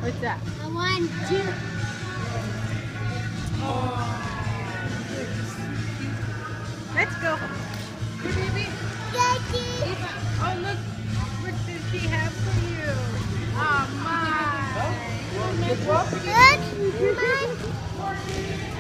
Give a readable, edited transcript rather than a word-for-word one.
What's that? I want to. Let's go. Here, baby. Daddy. Oh, look. What does she have for you? Oh, my. Look, mine.